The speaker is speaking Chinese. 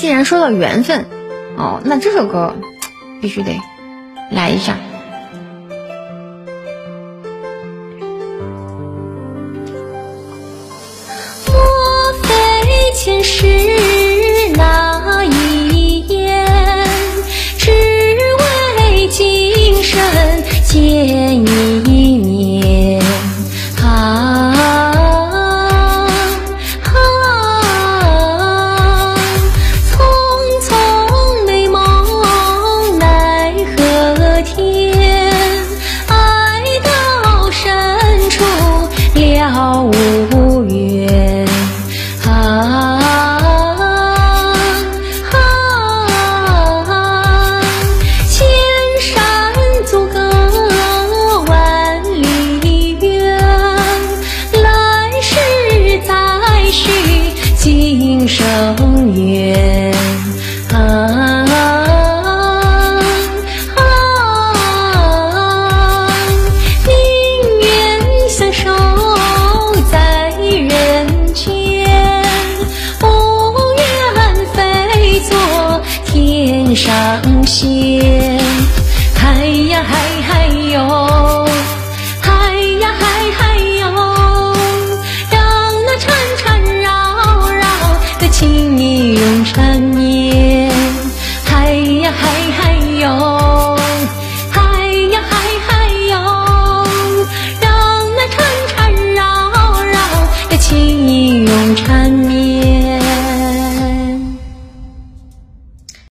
既然说到缘分哦，那这首歌必须得来一下。 莫非前世那一眼，只为今生见一面匆匆美梦奈何天，爱到深处了无缘千山阻隔万里远，来世再续今生缘宁愿相守在人间，不愿非做天上仙。